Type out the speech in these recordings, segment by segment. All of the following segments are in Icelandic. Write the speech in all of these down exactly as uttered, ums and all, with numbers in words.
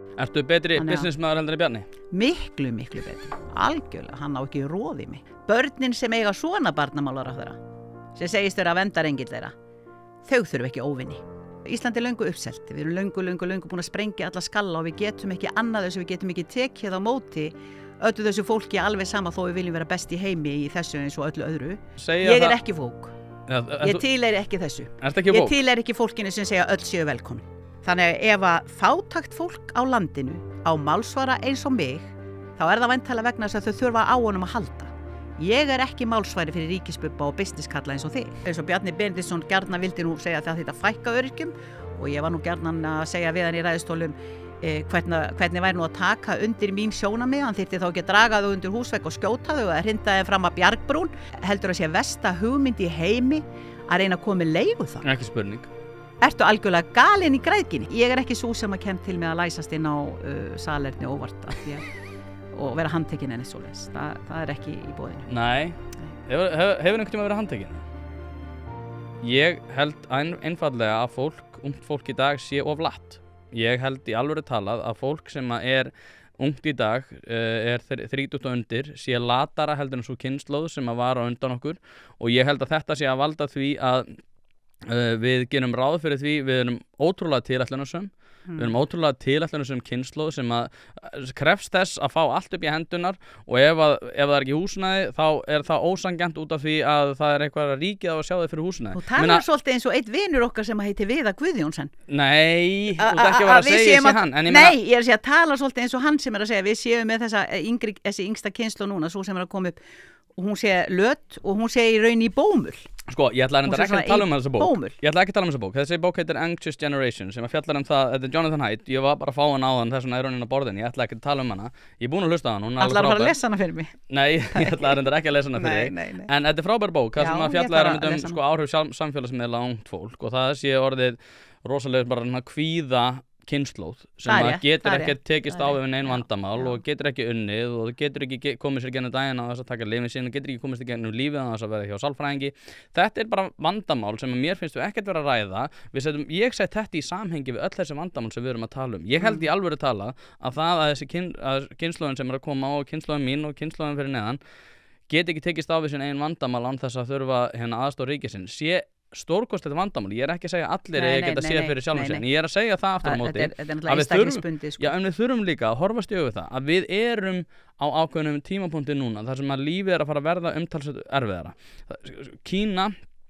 Ertu betri Þannig að- businessmaður heldur en Bjarni? Miklu, miklu betri. Algjörlega, hann á ekki róð í mig. Börnin sem eiga svona barnamálar á þeirra, sem segist vera vendarengill þeirra, þau þurfa ekki óvinni. Ísland er löngu uppselt. Við erum löngu, löngu, löngu búin að sprengja alla skalla og við getum ekki annað þessu, við getum ekki tekið á móti öllu þessu fólki alveg sama þó við viljum vera best í heimi í þessu eins og öllu öðru. Segja Ég er það- ekki fólk. Ja, Ég ertu- tilheyri ekki þessu. Ertu ekki Ég vók? tilheyri ekki fólkinu sem segja öll séu velkomin. Þannig að ef að fátækt fólk á landinu á málsvara eins og mig, þá er það væntanlega vegna þess að þau þurfa á honum að halda. Ég er ekki málsvari fyrir ríkisbubba og businesskalla eins og þig. Eins og Bjarni Benediktsson gjarnan vildi nú segja það þetta fækka öryrkjum og ég var nú gjarnan að segja við hann í ræðustólum eh, hvernig, hvernig væri nú að taka undir mín sjónamið, hann þyrfti þá ekki að draga þau undir húsvegg og skjóta þau og að hrinda þeim fram að bjargbrún, heldur að sé versta hugmynd í heimi að reyna að koma með leigu það. Ekki spurning. Ertu algjörlega galinn í græðginni? Ég er ekki svo sem að kem til með að læsast inn á uh, salerni óvart af því að, og vera handtekinn enn eitt svoleiðis. Þa, það er ekki í boðinu. Nei. Hefur, hefur, hefur einhvern tíma verið handtekinn? Ég held ein, einfallega að fólk, ungt fólk í dag sé of latt. Ég held í alvöru talað að fólk sem að er ungt í dag, uh, er þrítugt og undir, sé latara heldur en svo kynslóð sem að vara undan okkur og ég held að þetta sé að valda því að uh, við gerum ráð fyrir því, við erum ótrúlega tilætlunarsöm. Mm. Við erum ótrúlega tilætlunarsöm kynslóð sem að krefst þess að fá allt upp í hendunar og ef, að, ef það er ekki húsnæði þá er það ósanngjarnt út af því að það er eitthvað að ríkið á að sjá þig fyrir húsnæði. Þú talar Meina, svolítið eins og einn vinur okkar sem heitir Viðar Guðjónsson. Nei, þú ert ekki að vera að segja ég sé hann. En ég nei, meina, ég er að segja að tala svolítið eins og hann sem er að segja við séum með þessa yngri, þessi yngsta kynslóð núna, svo sem er að koma upp og hún sé löt og hún sé í raun í bómull. Sko, ég ætla reyndar ekki að tala um þessa bók. Bómull. Ég ætla ekki að tala um þessa bók. Þessi bók heitir Anxious Generation sem að fjallar um það, þetta er Jonathan Haidt, ég var bara að fá hann á hann þess vegna er raunin á borðinu, ég ætla ekki að tala um hana. Ég er búin að hlusta á hann, hún er alveg Ætlar að frábær. fara að lesa hana fyrir mig? Nei, ég ætla reyndar ekki að lesa hana fyrir Nei, þig. nei, nei. En þetta er frábær bók, það Já, sem að ég fjalla er þarf að um, lesa um sko, áhrif sam- samfélagsmiðla á ungt fólk og það sé orðið rosalega bara hérna kvíða kynnslóð sem Það er að rétt, getur það er ekki rétt, tekist það á er við neinn rétt, já, vandamál já. og getur ekki unnið og getur ekki ge- komið sér gennum daginn á þess að taka lifin sín og getur ekki komist í gennum lífið á þess að vera hjá sálfræðingi. Þetta er bara vandamál sem að mér finnst við ekkert vera að ræða. Við setjum, ég set þetta í samhengi við öll þessi vandamál sem við erum að tala um. Ég held í alvöru tala að það að þessi kyn, að kynslóðin sem er að koma og kynslóðin mín og kynslóðin fyrir neðan get ekki tekist á við sín eigin vandamál án þess að þurfa hérna aðstoð ríkisins. Sé stórkostlegt vandamál, ég er ekki að segja að allir Nei, eigi nei, geta nei, séð nei, fyrir sjálfum nei, sér, en nei. ég er að segja það aftur á Þetta móti er, þetta er að náttúrulega við þurfum, einstaklingsbundið sko. já, en við þurfum líka að horfast í augu það að við erum á ákveðnum tímapunkti núna þar sem að lífið er að fara að verða umtalsvert erfiðara. Kína,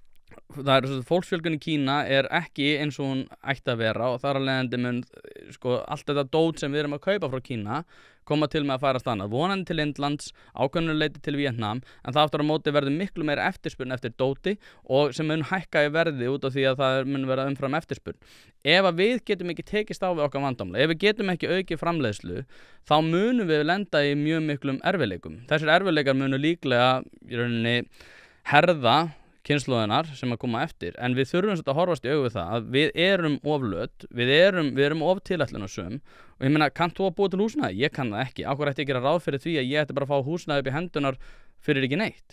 það er fólksfjölgun í Kína er ekki eins og hún ætti að vera og þar að leiðandi mun sko, allt þetta dót sem við erum að kaupa frá Kína koma til með að færast annað, vonandi til Indlands, ákveðnu leyti til Vietnam, en það aftur á móti verður miklu meira eftirspurn eftir dóti og sem mun hækka í verði út af því að það mun vera umfram eftirspurn. Ef að við getum ekki tekist á við okkar vandamál, ef við getum ekki aukið framleiðslu, þá munum við lenda í mjög miklum erfiðleikum. Þessir erfiðleikar munu líklega í rauninni herða kynslóðinar sem að koma eftir, en við þurfum svolítið að horfast í augu við það að við erum oflöt, við erum, við erum of tilætlunarsöm og ég meina, kannt þú að búa til húsnæði? Ég kann það ekki. Á hverju ætti ég að gera ráð fyrir því að ég ætti bara að fá húsnæði upp í hendunar fyrir ekki neitt?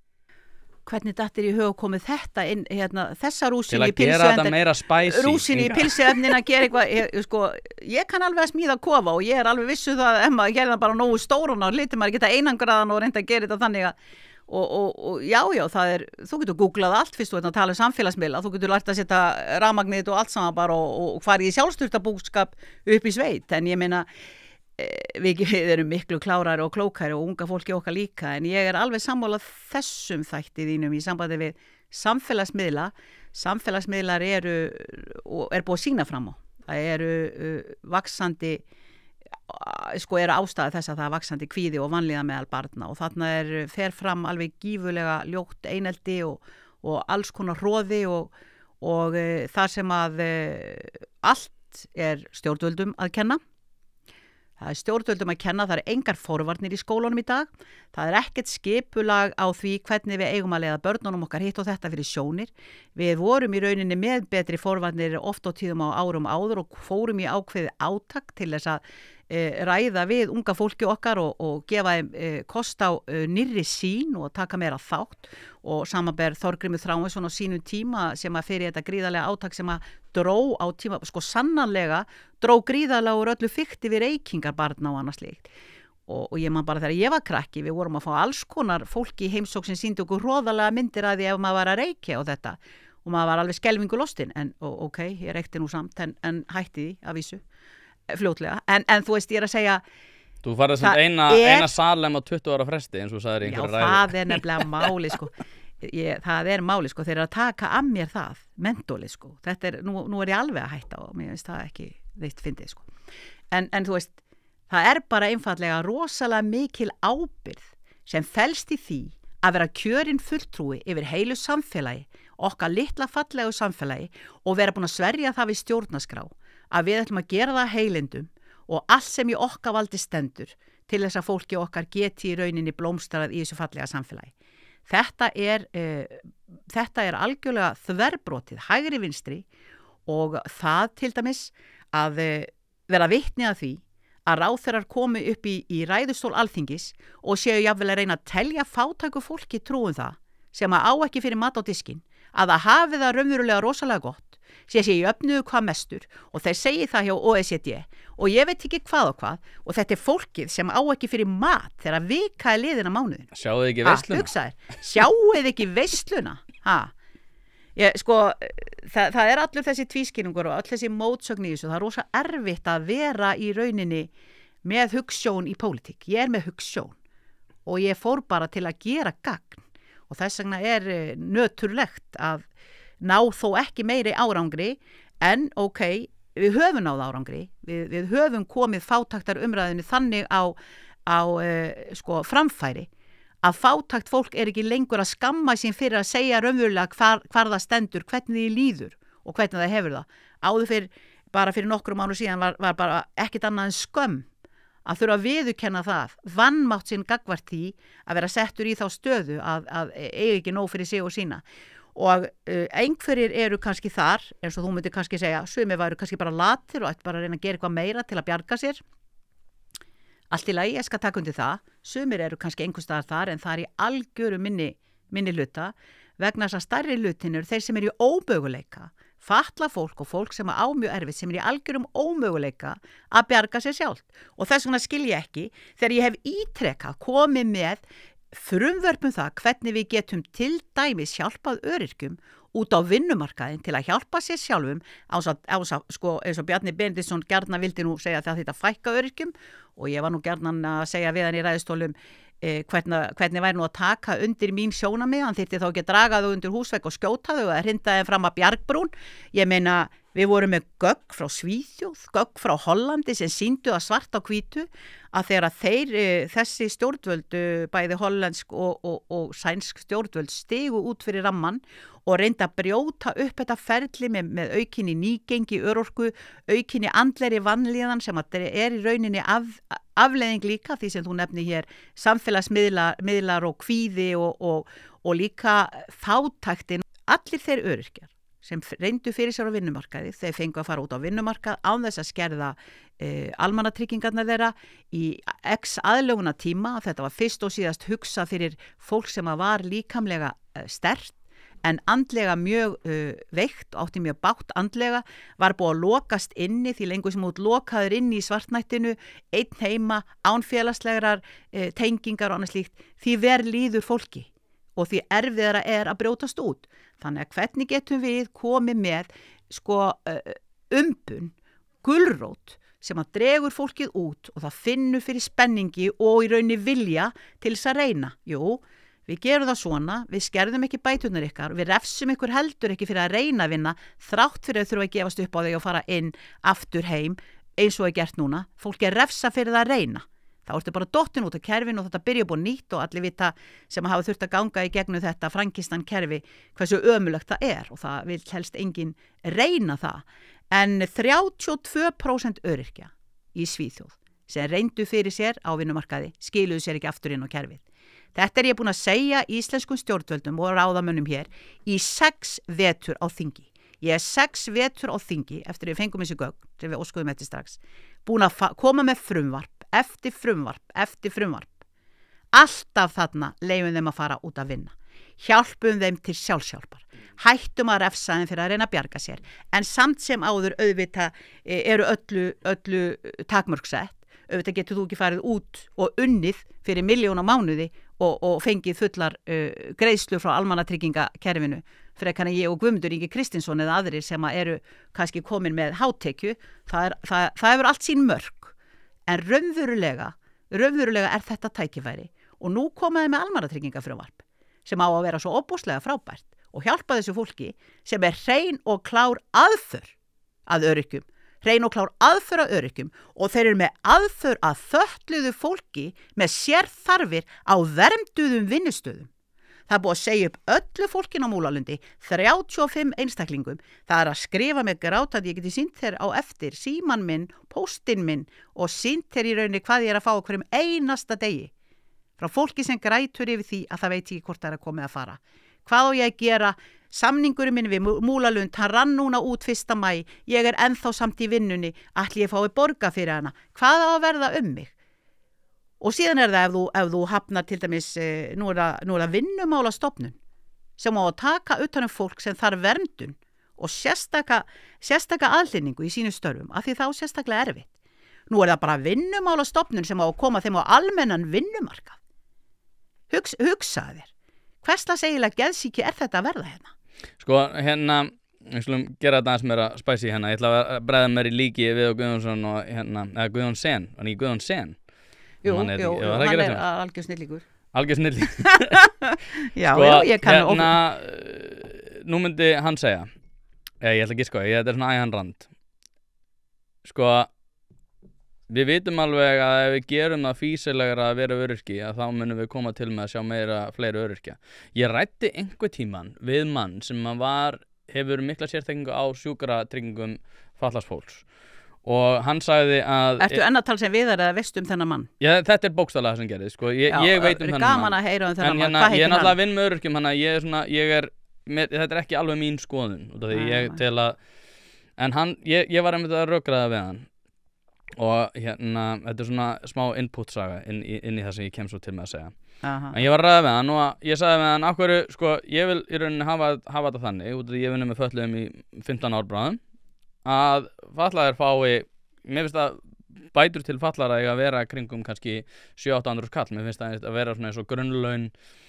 Hvernig dattir í hug komið þetta inn, hérna, þessa Til rúsin í að gera þetta pilsuefnin, meira spicy. rúsin í Inga. pilsuefnin að gera eitthvað, ég, sko, ég kann alveg að smíða kofa og ég er alveg vissu það að ef maður gerir það bara nógu stórun og lítið maður geta einangraðan og reynda að gera þetta þannig að Og, og, og já, já, það er, þú getur googlað allt fyrst þú ert að tala um samfélagsmiðla, þú getur lært að setja rafmagnið og allt saman bara og, og farið í sjálfstyrtabúskap upp í sveit, en ég meina, við, við erum miklu klárari og klókari og unga fólki okkar líka, en ég er alveg sammálað þessum þætti þínum í sambandi við samfélagsmiðla, samfélagsmiðlar eru, og er búið að sína fram á, það eru uh, vaxandi, sko eru ástæða þess að það er vaxandi kvíði og vanlíðan meðal barna og þarna er fer fram alveg gífulega ljótt einelti og, og alls konar hroði og, og e, þar sem að e, allt er stjórnvöldum að kenna. Það er stjórnvöldum að kenna, það er engar forvarnir í skólunum í dag, það er ekkert skipulag á því hvernig við eigum að leiða börnunum okkar hitt og þetta fyrir sjónir. Við vorum í rauninni með betri forvarnir oft á tíðum á árum áður og fórum í ákveðið átak til þess að e, ræða við unga fólki okkar og, og gefa þeim e, kost á e, nýrri sín og taka meira þátt og samanber Þorgrímur Þráinsson á sínum tíma sem að fyrir þetta gríðarlega átak sem að dró á tíma, sko sannanlega dró gríðarlega úr öllu fikti við reykingar barna og annars slíkt. Og, og ég man bara þegar ég var krakki, við vorum að fá alls konar fólki í heimsókn sem sýndi okkur hroðalega myndir að því ef maður var að reykja og þetta og maður var alveg skelfingu lostinn en og, ok, ég reykti nú samt en, en hætti því að vísu fljótlega, en, en þú veist ég er að segja Þú farið sem eina, er, eina Salem á tuttugu ára fresti eins og sagðir í einhverju ræðu. Já, það er nefnilega máli sko ég, það er máli sko, þeir eru að taka að mér það, mentólið sko þetta er, nú, nú er ég alveg að hætta og mér finnst það ekki veitt fyndið sko en, en þú veist, það er bara einfallega rosalega mikil ábyrgð sem felst í því að vera kjörinn fulltrúi yfir heilu samfélagi, okkar litla fallegu samfélagi og vera búin að sverja það við stjórnarskrá að við ætlum að gera það heilindum og allt sem í okkar valdi stendur til þess að fólki okkar geti í rauninni blómstrað í þessu fallega samfélagi. Þetta er, uh, þetta er algjörlega þverbrotið, hægri vinstri og það til dæmis að uh, vera vitni að því að ráðherrar komi upp í, í ræðustól Alþingis og séu jafnvel að reyna að telja fátæku fólki trúum það sem að á ekki fyrir mat á diskinn, að það hafi það raunverulega rosalega gott, sé sé í öfnuðu hvað mestur og þeir segi það hjá O E C D og ég veit ekki hvað og hvað og þetta er fólkið sem á ekki fyrir mat þegar vika er liðin á mánuðin. Sjáuð ekki veisluna? Ha, sjáuð ekki veisluna? Ha. Ég, sko, það, það er allur þessi tvískinnungur og all þessi mótsögn í þessu, það er rosa erfitt að vera í rauninni með hugsjón í pólitík. Ég er með hugsjón og ég fór bara til að gera gagn og þess vegna er nöturlegt að ná þó ekki meiri árangri en ok, við höfum náð árangri, við, við höfum komið fátæktar umræðinu þannig á, á uh, sko, framfæri að fátækt fólk er ekki lengur að skamma sín fyrir að segja raunverulega hvar, hvar það stendur, hvernig því líður og hvernig það hefur það. Áður fyrir, bara fyrir nokkrum mánu síðan var, var bara ekkit annað en skömm að þurfa að viðurkenna það, vanmátt sinn gagvart því að vera settur í þá stöðu að, að eiga ekki nóg fyrir sig og sína. Og uh, einhverjir eru kannski þar, eins og þú myndir kannski segja, sumir væru kannski bara latir og ætti bara að reyna að gera eitthvað meira til að bjarga sér. Allt í lagi, ég skal taka undir það. Sumir eru kannski einhvers staðar þar en það er í algjöru minni, minni hluta vegna þess að stærri hlutin eru þeir sem eru í ómöguleika. Fatla fólk og fólk sem á mjög erfitt sem er í algjörum ómöguleika að bjarga sér sjálft. Og þess vegna skil ég ekki þegar ég hef ítrekað komið með frumvörpum það hvernig við getum til dæmis hjálpað öryrkjum út á vinnumarkaðin til að hjálpa sér sjálfum ás að, ás að sko, eins og Bjarni Benediktsson gjarnan vildi nú segja það þetta fækka öryrkjum og ég var nú gjarnan að segja við hann í ræðustólum eh, hvernig, hvernig væri nú að taka undir mín sjónamið, hann þyrfti þá ekki að draga þau undir húsvegg og skjóta þau og að hrinda þeim fram að bjargbrún. Ég meina við vorum með gögn frá Svíþjóð, gögn frá Hollandi sem sýndu að svart á hvítu að þegar að þeir, þessi stjórnvöld, bæði hollensk og, og, og sænsk stjórnvöld stigu út fyrir ramman og reynda að brjóta upp þetta ferli með, með aukinni nýgengi, örorku, aukinni andleri vanlíðan sem að er í rauninni af, afleiðing líka því sem þú nefnir hér samfélagsmiðlar og kvíði og, og, og líka fátæktin. Allir þeir öryrkjar sem reyndu fyrir sér á vinnumarkaði, þeir fengu að fara út á vinnumarkað án þess að skerða eh, almannatryggingarnar þeirra í x aðlöguna tíma. Þetta var fyrst og síðast hugsa fyrir fólk sem var líkamlega eh, sterkt en andlega mjög uh, veikt, átti mjög bátt andlega, var búið að lokast inni því lengur sem út lokaður inni í svartnættinu, einn heima, án félagslegar uh, tengingar og annað slíkt, því verð líður fólki og því erfiðara er að brjótast út. Þannig að hvernig getum við komið með sko uh, umbun, gulrót sem að dregur fólkið út og það finnur fyrir spenningi og í raunni vilja til þess að reyna. Jú, við gerum það svona, við skerðum ekki bæturnar ykkar, við refsum ykkur heldur ekki fyrir að reyna að vinna, þrátt fyrir að þurfa að gefast upp á þau og fara inn aftur heim eins og er gert núna. Fólk er refsa fyrir það að reyna. Þá ertu bara dottin út af kerfinu og þetta byrja upp á nýtt og allir vita sem hafa þurft að ganga í gegnum þetta Frankistan kerfi hversu ömulegt það er og það vil helst enginn reyna það. En þrjátíu og tvö prósent öryrkja í Svíþjóð sem reyndu fyrir sér á vinnumarkaði skiluðu sér ekki aftur inn á kerfið. Þetta er ég búin að segja íslenskum stjórnvöldum og ráðamönnum hér í sex vetur á þingi. Ég er sex vetur á þingi eftir við fengum þessi gögn sem við óskuðum eftir strax, búin að koma með frumvarp eftir frumvarp eftir frumvarp. Alltaf þarna leyfum þeim að fara út að vinna. Hjálpum þeim til sjálfshjálpar. Hættum að refsa þeim fyrir að reyna að bjarga sér. En samt sem áður auðvitað eru öllu, öllu takmörksett. Auðvitað getur þú ekki farið út og unnið fyrir milljón á mánuði og, og fengið fullar uh, greiðslu frá almannatryggingakerfinu frekar en ég og Guðmundur Ingi Kristinsson eða aðrir sem eru kannski komin með hátekju. Það, er, það, það hefur allt sín mörk. En raunverulega, raunverulega er þetta tækifæri og nú komaði með almannatryggingafrumvarp sem á að vera svo óbúslega frábært og hjálpa þessu fólki sem er hrein og klár aðför að öryrkjum, hrein og klár aðför að öryrkjum og þeir eru með aðför að fötluðu fólki með sérþarfir á vernduðum vinnustöðum. Það er búið að segja upp öllu fólkin á Múlalundi, þrjátíu og fimm einstaklingum. Það er að skrifa með grátandi, ég geti sýnt þér á eftir, síman minn, póstinn minn og sýnt þér í rauninni hvað ég er að fá á hverjum einasta degi. Frá fólki sem grætur yfir því að það veit ekki hvort það er að koma að fara. Hvað á ég að gera? Samningurinn minn við Múlalund, hann rann núna út fyrsta maí. Ég er ennþá samt í vinnunni. Ætli ég fái borga fyrir hana. Hvað á að verða um mig? Og síðan er það ef þú, ef þú hafnar til dæmis, eh, nú er það, nú er það vinnumálastofnun sem á að taka utan um fólk sem þarf verndun og sérstaka, sérstaka aðhlynningu í sínu störfum af því þá sérstaklega erfitt. Nú er það bara vinnumálastofnun sem á að koma þeim á almennan vinnumarkað. Hugs, hugsaðu þér, hverslas eiginlega geðsíki er þetta að verða hérna? Sko, hérna, við skulum gera þetta aðeins meira spæsi hérna, ég ætla að bregða mér í líki við og Guðjónsson og hérna, eða Guðjón Sen, var ekki Guðjón Sen? Jú, Man er, jú, jú, jú hann er algjör snillíkur. Algjör snillíkur. Já, sko, já, ég kann hérna, nú myndi hann segja, ég, ég ætla ekki sko, ég, þetta er svona æjan rand, sko, við vitum alveg að ef við gerum það fýsilegra að vera öryrki að þá munum við koma til með að sjá meira fleiri öryrkja. Ég ræddi einhver tíman við mann sem var, hefur mikla sérþekkingu á sjúkratryggingum fatlaðs fólks og hann sagði að... Ertu enn að tala sem viðar eða veistu um þennan mann? Já, þetta er bókstaflega sem gerðist, sko. Ég, Já, ég veit um þennan mann. Gaman að heyra um þennan en, mann, hérna, hvað heitir hann? Ég er náttúrulega að vinna með öryrkjum, hann að ég er svona, ég er, með, þetta er ekki alveg mín skoðun, út af því ég tel að, en hann, ég, ég var einmitt að rökraða við hann. Og hérna, þetta er svona smá input-saga inn, inn í það sem ég kem svo til með að segja. Aha. En ég var að ræða við hann og ég sagði við hann, af hverju, sko, ég vil í rauninni hafa, hafa þetta þannig, út af því ég vinna með fötluðum í fimmtán ár bráðum, að fatlaðir fái, mér finnst að bætur til fallara eiga að vera kringum kannski sjö til átta hundruð kall, mér finnst það að vera svona eins og grunnlaun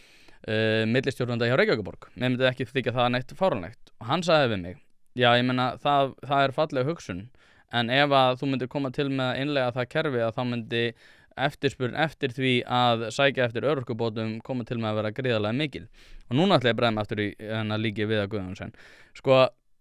uh, millistjórnanda hjá Reykjavíkurborg, mér myndi ekki þykja það neitt fáránlegt. Og hann sagði við mig, já, ég meina, það, það er falleg hugsun, en ef að þú myndir koma til með að innlega það kerfi að þá myndi eftirspurn eftir því að sækja eftir örorkubótum koma til með að vera gríðarlega mikil. Og núna ætla ég að bregða mig aftur í hennar líki við að Guðjónsson. Sko,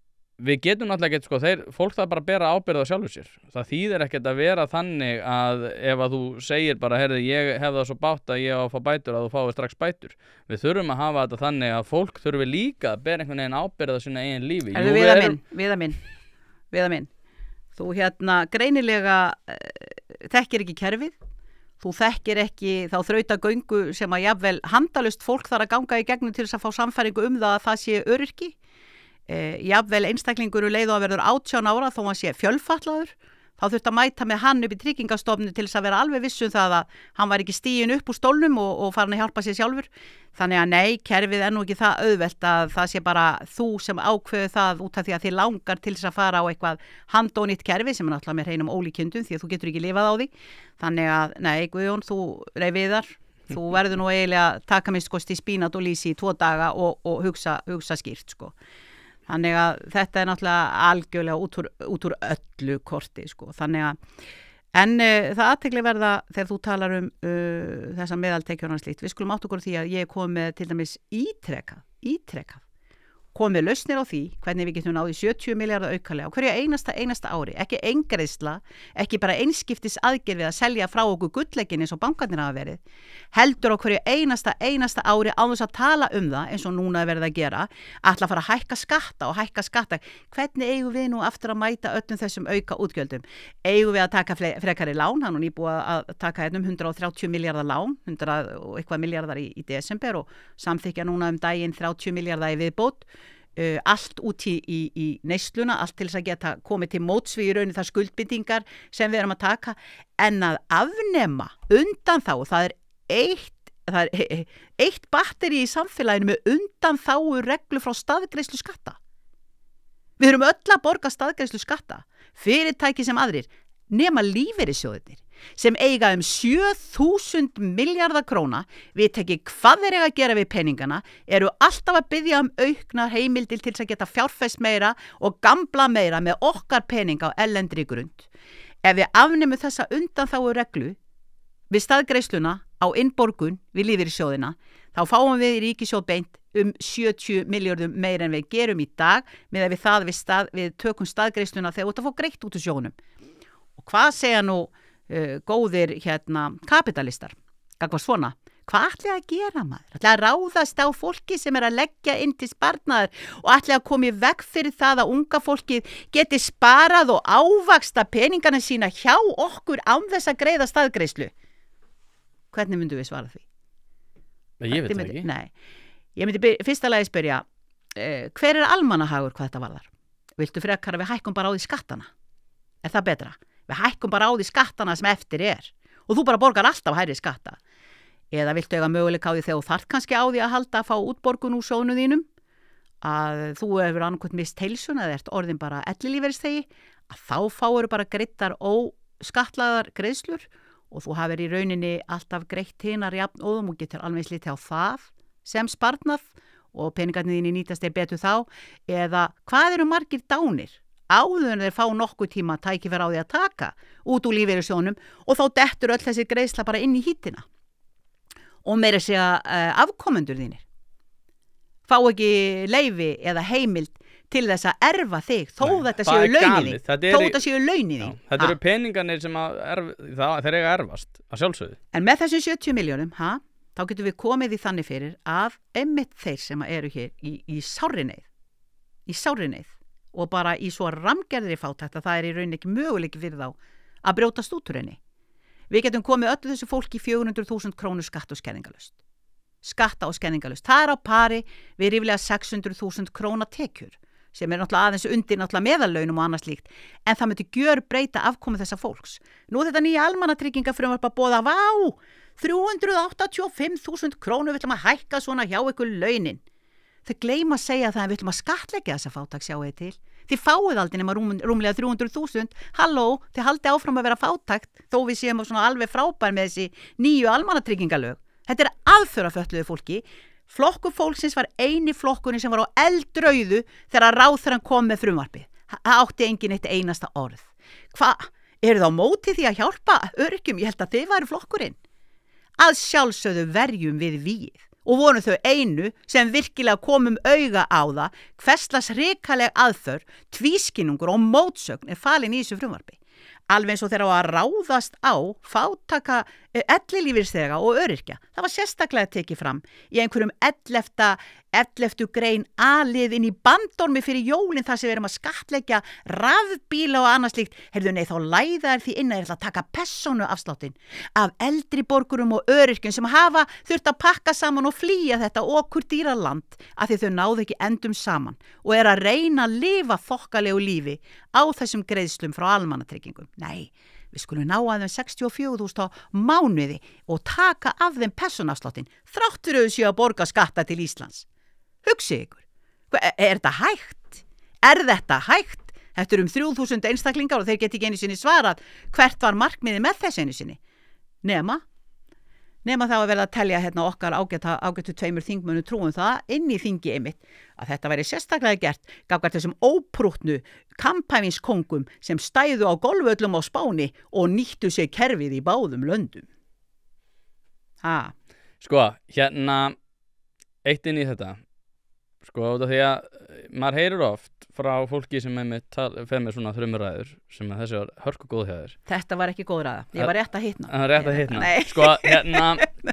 við getum náttúrulega ekki, sko, þeir, fólk það bara að bera ábyrgð á sjálfu sér. Það þýðir ekkert að vera þannig að ef að þú segir bara, heyrðu, ég hef það svo bátt að ég á að fá bætur að þú fáið strax bætur. Við þurfum að hafa þetta þannig að fólk þurfi líka að bera einhvern veginn ábyrgð á sína eigin lífi. Jú, við erum... minn, við minn, við minn. Þú hérna greinilega uh, þekkir ekki kerfið, þú þekkir ekki þá þrautagöngu sem að jafnvel handalust fólk þarf að ganga í gegnum til þess að fá samfæringu um það að það sé öryrki. Uh, jafnvel einstaklingur leið og að verður átján ára þó hann sé fjölfatlaður, þá þurft að mæta með hann upp í tryggingastofnu til þess að vera alveg viss um það að hann var ekki stiginn upp úr stólnum og, og farin að hjálpa sér sjálfur. Þannig að nei, kerfið er nú ekki það auðvelt að það sé bara þú sem ákveðu það út af því að þið langar til þess að fara á eitthvað handónýtt kerfi sem er náttúrulega með hreinum ólíkindum því að þú getur ekki lifað á því. Þannig að nei, Guðjón, þú rey viðar, þú verður nú eiginlega að taka mist kosti spínat og lýsi í tvo daga og, og hugsa, hugsa skýrt, sko. Þannig að þetta er náttúrulega algjörlega út úr, út úr öllu korti, sko. Þannig að, en uh, það athygli verða þegar þú talar um uh, þessa meðaltekjur og slíkt. Við skulum átt okkur því að ég kom með til dæmis ítrekað, ítrekað, kom með lausnir á því hvernig við getum náði sjötíu milljarða aukalega á hverju einasta, einasta ári. Ekki eingreiðsla, ekki bara einskiptis aðgerð við að selja frá okkur gulllegginn eins og bankarnir hafa verið. Heldur á hverju einasta, einasta ári án þess að tala um það eins og núna er verið að gera, ætla að fara að hækka skatta og hækka skatta. Hvernig eigum við nú aftur að mæta öllum þessum auka útgjöldum? Eigum við að taka frekari lán, hann er nýbúið að taka hérna um hundrað og þrjátíu milljarða lán, hundrað og eitthvað milljarðar í, í desember og samþykkja núna um daginn þrjátíu milljarða í viðbót. uh, allt út í, í, í neysluna, allt til þess að geta komið til móts við í rauninni þar skuldbindingar sem við erum að taka, en að afnema undan þá, það er eitt, það er eitt batteri í samfélaginu með undan þá reglu frá staðgreiðslu skatta. Við erum öll að borga staðgreiðslu skatta, fyrirtæki sem aðrir, nema lífeyrissjóðirnir sem eiga um sjö þúsund milljarða króna, við tekið hvað þeir eiga að gera við peningana, eru alltaf að biðja um auknar heimildir til þess að geta fjárfest meira og gamla meira með okkar peninga á erlendri grund. Ef við afnemum þessa undanþágu reglu við staðgreiðsluna á innborgun við lífeyrissjóðina, þá fáum við í ríkissjóð beint um sjötíu milljörðum meira en við gerum í dag með að við það við, stað, við tökum staðgreiðsluna þegar út að fá greitt út úr sjónum. Og hvað segja nú uh, góðir hérna kapitalistar? Gagvart svona, hvað ætli að gera maður? Ætli að ráðast á fólki sem er að leggja inn til sparnaðar og ætli að koma í veg fyrir það að unga fólkið geti sparað og ávaksta peningana sína hjá okkur án þess að greiða staðgreiðslu? Hvernig myndum við svara því? Ég veit það myndi, ekki. Nei, ég myndi fyrsta lagi spyrja, uh, hver er almannahagur hvað þetta varðar? Viltu frekar að við hækkum bara á því skattana? Er það betra? Við hækkum bara á því skattana sem eftir er og þú bara borgar alltaf hærri skatta. Eða viltu eiga möguleika á því þegar þú þarft kannski á því að halda að fá útborgun úr sjónu þínum, að þú hefur annað mist heilsuna eða ert orðin bara ellilífeyrisþegi, að þá fáur bara greiddar óskattlagðar greiðslur og þú hafir í rauninni alltaf greitt hinar jafnóðum og getur alveg slítið á það sem sparnað og peningarnir þínir nýtast er betur þá. Eða hvað eru margir dánir áður en þeir fá nokkuð tíma tækifæri á því að taka út úr lífeyrissjónum og þá dettur öll þessi greiðsla bara inn í hítina og meira segja uh, afkomendur þínir fá ekki leyfi eða heimild til þess að erfa þig þó Nei, þetta það séu er launin galið. þín Þetta er þó í- þetta séu launin Já, þín þetta Ha. eru peningarnir sem að erf, það, þeir eiga að erfast að sjálfsögðu. En með þessum sjötíu miljónum, ha, þá getum við komið í þannig fyrir að einmitt þeir sem eru hér í, í sárri neyð, í sárri neyð og bara í svo ramgerðri fátækt að það er í rauninni ekki möguleiki fyrir þá að brjótast út úr henni. Við getum komið öllu þessu fólki í fjögur hundruð þúsund krónur skatt og skerðingalust. Skatta og skerðingalust. Það er á pari við ríflega sex hundruð þúsund króna tekjur sem er náttúrulega aðeins undir náttúrulega meðallaunum og annað slíkt, en það myndi gjör breyta afkomu þessa fólks. Nú er þetta nýja almannatryggingafrumvarp að boða, vá, þrjú hundruð áttatíu og fimm þúsund krónur við ætlum að hækka svona hjá ykkur launin. Þau gleyma að segja það að við ætlum að skattleggja þessa fátækt, sjáu þið til. Þið fáið aldrei nema rúm, rúmlega þrjú hundruð þúsund, halló, þið haldið áfram að vera fátækt þó við séum svona alveg frábær með þessi nýju almannatryggingalög. Þetta er aðförafötluðu fólki. Flokkur fólksins var eini flokkurinn sem var á eldrauðu þegar ráðherrann kom með frumvarpið. Það átti engin eitt einasta orð. Hvað, eru það á móti því að hjálpa öryrkjum? Ég held að þið væru flokkurinn. Að sjálfsögðu verjum við víð og vorum þau einu sem virkilega komum auga á það hverslas hrikaleg aðför, tvískinnungur og mótsögn er falin í þessu frumvarpi. Alveg eins og þeirra á að ráðast á fátaka ellilífeyrisþega og öryrkja. Það var sérstaklega tekið fram í einhverjum ellefta, elleftu grein A-lið inn í bandormi fyrir jólin þar sem við erum að skattleggja rafbíla og annað slíkt. Heyrðu, nei, þá læða er því inn að ég ætla að taka persónuafsláttinn af eldri borgurum og öryrkjum sem hafa þurft að pakka saman og flýja þetta okkur dýra land af því þau náðu ekki endum saman og er að reyna að lifa þokkalegu lífi á þessum greiðslum frá almannatryggingum. Nei, við skulum ná að þeim sextíu og fjögur þúsund á mánuði og taka af þeim persónuafsláttinn þrátt fyrir þau séu að borga skatta til Íslands. Hugsið ykkur, er, er þetta hægt? Er þetta hægt? Þetta er um þrjú þúsund einstaklingar og þeir geti ekki einu sinni svarað hvert var markmiðið með þessu einu sinni. Nema, nema þá að verða að telja hérna okkar ágæta, ágætu tveimur þingmönnum trúum það inn í þingi einmitt að þetta væri sérstaklega gert gagnvart þessum óprúttnu kampæfinskóngum sem stæðu á golfvöllum á Spáni og nýttu sér kerfið í báðum löndum. Ha. Sko, hérna, eitt inn í þetta. Sko, út af því að maður heyrir oft frá fólki sem er með, fer með svona þrumuræður sem að þessi var hörku góð hjá þér. Þetta var ekki góð ræða. Ég var rétt að hitna. Það var rétt að hitna. Nei. Sko, hérna,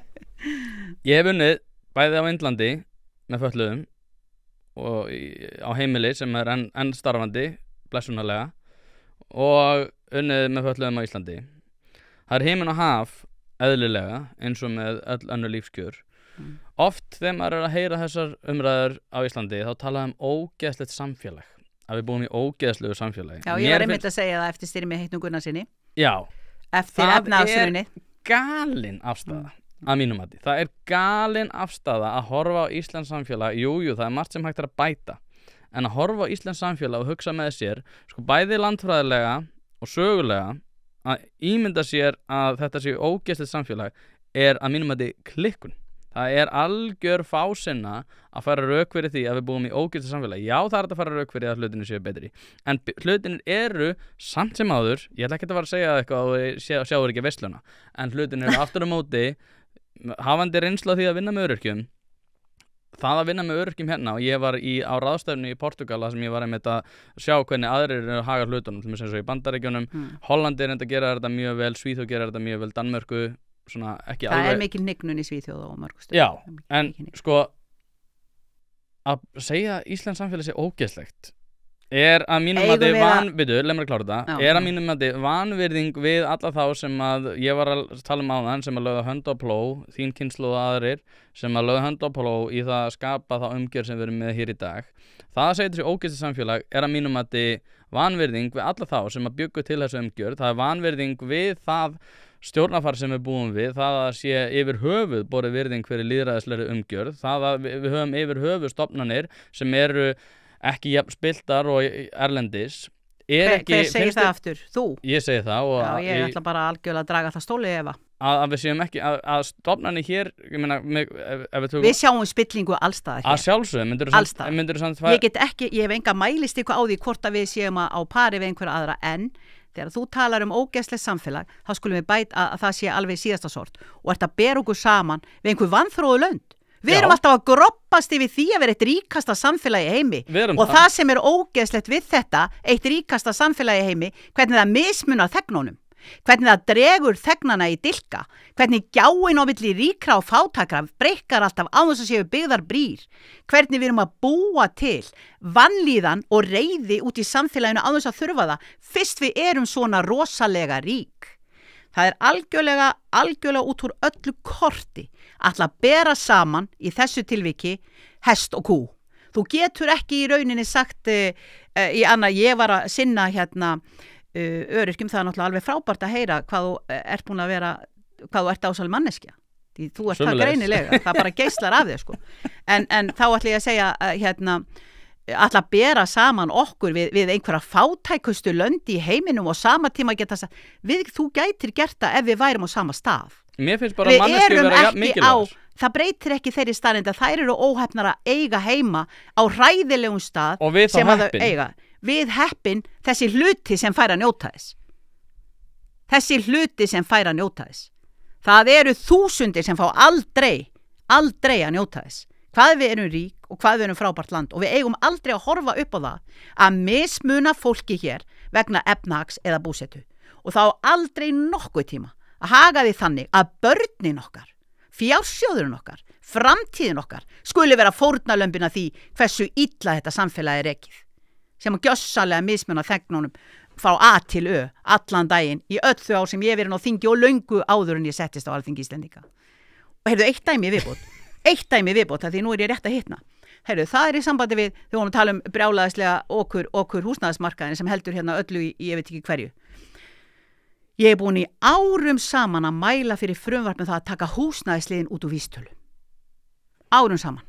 ég hef unnið bæði á Indlandi með fötluðum og í, á heimili sem er enn en starfandi, blessunarlega, og unnið með fötluðum á Íslandi. Það er heiminn og haf eðlilega eins og með öll önnur lífskjör Oft þegar maður er að heyra þessar umræður á Íslandi þá talaðum ógeðslegt samfélag, að við búum í ógeðslegu samfélagi. Já, ég var einmitt að segja það eftir styrmi Heitnum Gunnarsinni. Já, eftir efnahagshrunið. Það er galin afstaða mm. að mínum mati. Það er galin afstaða að horfa á Íslands samfélag. Jú, jú, það er margt sem hægt er að bæta, en að horfa á Íslands samfélag og hugsa með sér, sko bæði landfræðilega og sögulega, að ímynda sér að þetta sé ógeðslegt samfélag er að mínum mati klikkun. Það er algjör fásinna að fara rauk fyrir því að við búum í ógeðslegu samfélagi. Já, það er að fara rauk fyrir að hlutinni séu betri. En hlutinni eru samt sem áður, ég ætla ekki að fara að segja eitthvað og sjá, sjáur ekki veisluna, en hlutinni eru aftur á móti, hafandi reynslu af því að vinna með öryrkjum, það að vinna með öryrkjum hérna, og ég var í, á ráðstefnu í Portúgal sem ég var einmitt að sjá hvernig aðrir eru að haga hlutunum, til eins og í Bandaríkjunum, mm. Hollandi er enda að gera þetta mjög vel, Svíþjóð gera þetta mjög vel, Danmörku svona ekki það alveg. Er mikil hnignun í Svíþjóð og mörgustum. Já, en sko að segja Íslands samfélag sé ógeðslegt er að mínum mati van, veitu, leið mér að klára þetta, já, er að mínum mati vanvirðing við alla þá sem að ég var að tala um áðan, sem að lögðu hönd á plóg, þín kynslóð og aðrir sem að lögðu hönd á plóg í það að skapa þá umgjörð sem við erum með hér í dag. Það að segja þessi ógeðslegt samfélag er að mínum mati vanvirðing við alla þá sem að bjuggu til þessu umgjörð. Það er vanvirðing við það stjórnarfar sem við búum við, það að sé yfir höfuð borið virðing fyrir lýðræðislegri umgjörð, það að við, við höfum yfir höfuð stofnanir sem eru ekki jafn spiltar og erlendis er hver, ekki, hver segir það aftur? Þú? Ég segi það og já, ég ætla bara algjörlega að draga það stóli efa að, að við séum ekki, að, að stofnanir hér ég meina, með, ef, ef við, við sjáum spillingu allstaðar hér að sjálfsögum, myndirðu samt, myndirðu samt ég get ekki, ég hef enga mælist ykkur á því hvort að við séum á pari við einhverja aðra en þegar þú talar um ógeðslegt samfélag þá skulum við bæta að, að það sé alveg síðasta sort og ert að bera okkur saman við einhver vanþróðu lönd. Við Já. erum alltaf að groppast yfir því að vera eitt ríkasta samfélagi heimi og það. það sem er ógeðslegt við þetta, eitt ríkasta samfélagi heimi, hvernig það mismunar þegnunum, hvernig það dregur þegnana í dilka, hvernig gjáin á milli ríkra og fátakra brekkar alltaf á þess að séu byggðar brýr, hvernig við erum að búa til vanlíðan og reiði út í samfélaginu á þess að þurfa það, fyrst við erum svona rosalega rík. Það er algjörlega, algjörlega út úr öllu korti að bera saman í þessu tilviki hest og kú. Þú getur ekki í rauninni sagt uh, uh, í annað, ég var að sinna hérna uh, öryrkjum, það er náttúrulega alveg frábært að heyra hvað þú uh, ert búin að vera, hvað þú ert ásal manneskja. Því þú ert það greinilega, það bara geislar af þig sko. En, en þá ætla ég að segja uh, hérna ætla að bera saman okkur við, við einhverja fátækustu lönd í heiminum og sama tíma geta sagt, við, þú gætir gert það ef við værum á sama stað. Mér finnst bara manneskju vera jafn mikilvægur. Það breytir ekki þeirri staðreynd að þær eru óheppnar að eiga heima á hræðilegum stað og við sem að þau eiga. Við heppin þessi hluti sem fær að njóta þess. Þessi hluti sem fær að njóta þess. Það eru þúsundir sem fá aldrei, aldrei að njóta þess. Hvað við erum rík og hvað við erum frábært land og við eigum aldrei að horfa upp á það að mismuna fólki hér vegna efnahags eða búsetu og þá aldrei nokkuð tíma að haga því þannig að börnin okkar, fjársjóðurinn okkar, framtíðin okkar skuli vera fórnarlömbin að því hversu illa þetta samfélagi er ekið sem að gjössalega mismuna þegnunum frá A til Ö allan daginn í öll þau ár sem ég verið á þingi og löngu áður en ég settist á Alþingi Íslendinga. Og heyrðu eitt dæmi viðbót eitt dæmi viðbót því nú er ég rétt að hitna. Heyrðu, það er í sambandi við, við vorum að tala um brjálæðislega okkur, okkur húsnæðismarkaðin sem heldur hérna öllu í, ég veit ekki hverju. Ég er búin í árum saman að mæla fyrir frumvarp með það að taka húsnæðisliðin út úr vísitölu. Árum saman.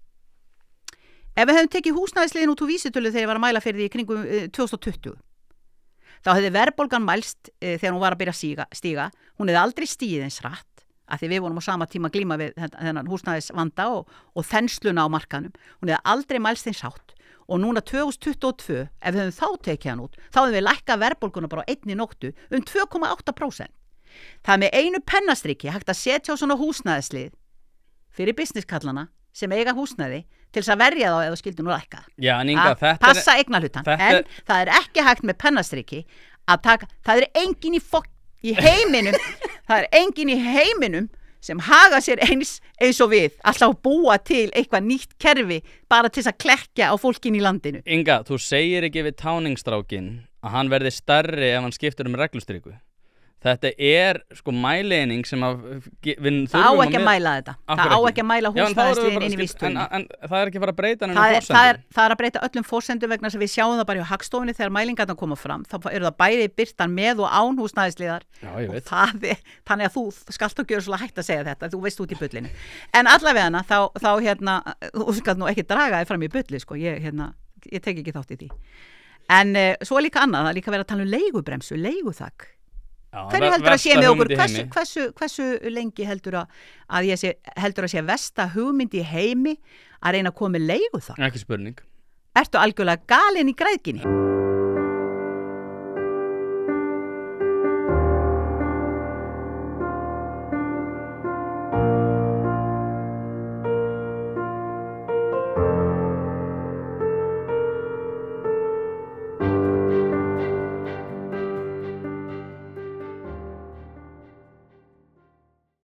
Ef við hefum tekið húsnæðisliðin út úr vísitölu þegar ég var að mæla fyrir því í kringum uh, tvö þúsund tuttugu, þá hefði verðbólgan mælst uh, þegar hún var að byrja að stíga, stíga. Hún hefði aldrei stigið eins hratt. Að því við vorum á sama tíma að glíma við þennan húsnæðisvanda og, og þensluna á markanum. Hún hefði aldrei mælst eins hátt og núna tvö þúsund tuttugu og tvö, ef við höfum þá tekið hann út, þá hefum við lækkað verðbólguna bara á einni nóttu um tvö komma átta prósent. Það er með einu pennastriki hægt að setja á svona húsnæðislið fyrir businesskallana sem eiga húsnæði til þess að verja þá eða skildi nú lækka. Já, en Inga, þetta passa eignarhlutan. En er... það er ekki hægt með pennastriki að taka, það er engin í fokk í heiminum, það er engin í heiminum sem haga sér eins, eins og við, alltaf búa til eitthvað nýtt kerfi bara til þess að klekkja á fólkin í landinu. Inga, þú segir ekki við táningsstrákin að hann verði stærri ef hann skiptur um reglustriku. Þetta er sko mæleining sem að ge- við Það á þurfum ekki að með- mæla þetta. Af Það hverju á ekki? ekki að mæla Já, en þá erum við húsnæðisliðin bara inn í skil- vísitölunni. en, en það er ekki að fara að breyta neinum Það er, það, er, forsendum. það er að breyta öllum fórsendum vegna þess að við sjáum það bara hjá Hagstofunni þegar mælingarnar koma fram. Þá eru það bæði birtan með og án húsnæðisliðar. Já, ég Og veit. það er, þannig að þú skalt að gera svolítið hægt að segja þetta, þú veist út í bullinu. En allavega þá, þá hérna, þú skalt nú ekki draga þig fram í bulli, sko, ég, hérna, ég tek ekki þátt í því. En uh, svo er líka annað, það er líka verið að tala um leigubremsu, leiguþak. Já, Hverju ver- heldur að sé versta með okkur, hugmynd í hversu, heimi. hversu, hversu lengi heldur að, að ég sé, heldur að sé versta hugmynd í heimi að reyna að koma með leiguþak? Ekki spurning. Ertu algjörlega galin í græðginni?